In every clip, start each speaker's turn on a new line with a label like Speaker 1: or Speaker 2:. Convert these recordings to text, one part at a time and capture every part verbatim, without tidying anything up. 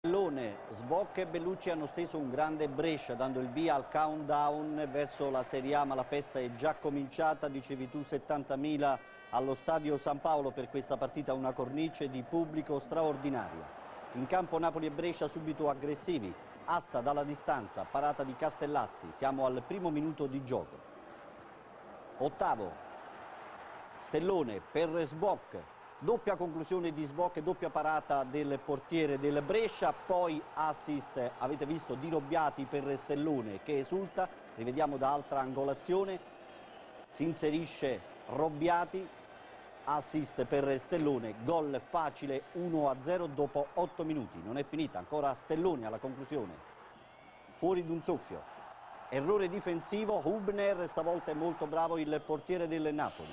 Speaker 1: Sbocca e Bellucci hanno steso un grande Brescia, dando il via al countdown verso la Serie A, ma la festa è già cominciata. Dicevi tu settantamila allo Stadio San Paolo per questa partita, una cornice di pubblico straordinaria. In campo Napoli e Brescia subito aggressivi, asta dalla distanza, parata di Castellazzi, siamo al primo minuto di gioco. Ottavo, Stellone per Sbocca. Doppia conclusione di Sbocca e doppia parata del portiere del Brescia, poi assist, avete visto, di Robbiati per Stellone che esulta, rivediamo da altra angolazione, si inserisce Robbiati, assist per Stellone, gol facile uno a zero dopo otto minuti, non è finita, ancora Stellone alla conclusione, fuori d'un soffio, errore difensivo, Hubner, stavolta è molto bravo il portiere del Napoli.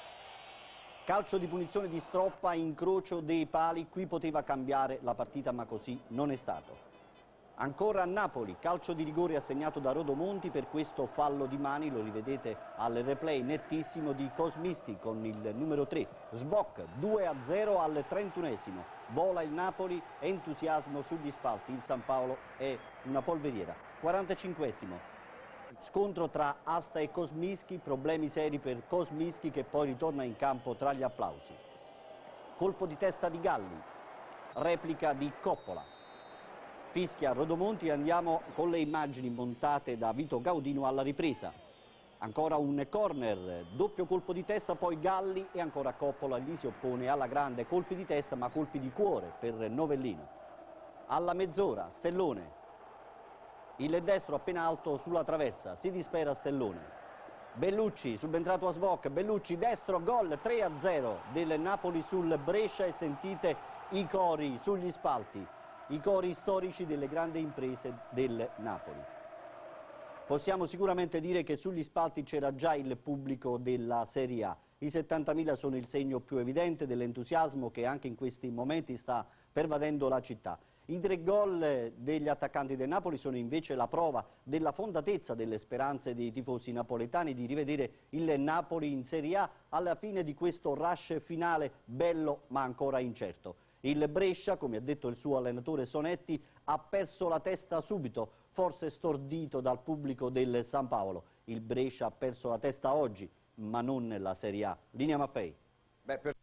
Speaker 1: Calcio di punizione di Stroppa, incrocio dei pali, qui poteva cambiare la partita ma così non è stato. Ancora a Napoli, calcio di rigore assegnato da Rodomonti per questo fallo di mani, lo rivedete al replay nettissimo di Kosmiski con il numero tre. Sboc due a zero al trentunesimo, vola il Napoli, entusiasmo sugli spalti, il San Paolo è una polveriera. quarantacinquesimo. Scontro tra Asta e Kosmiski, problemi seri per Kosmiski che poi ritorna in campo tra gli applausi. Colpo di testa di Galli, replica di Coppola. Fischia Rodomonti e andiamo con le immagini montate da Vito Gaudino alla ripresa. Ancora un corner, doppio colpo di testa, poi Galli e ancora Coppola gli si oppone alla grande, colpi di testa ma colpi di cuore per Novellino. Alla mezz'ora, Stellone. Il destro appena alto sulla traversa, si dispera Stellone. Bellucci subentrato a Sbocca, Bellucci destro, gol tre a zero del Napoli sul Brescia e sentite i cori sugli spalti, i cori storici delle grandi imprese del Napoli. Possiamo sicuramente dire che sugli spalti c'era già il pubblico della Serie A. I settantamila sono il segno più evidente dell'entusiasmo che anche in questi momenti sta pervadendo la città. I tre gol degli attaccanti del Napoli sono invece la prova della fondatezza delle speranze dei tifosi napoletani di rivedere il Napoli in Serie A alla fine di questo rush finale bello ma ancora incerto. Il Brescia, come ha detto il suo allenatore Sonetti, ha perso la testa subito, forse stordito dal pubblico del San Paolo. Il Brescia ha perso la testa oggi, ma non nella Serie A. Linea Maffei.
Speaker 2: Beh, per...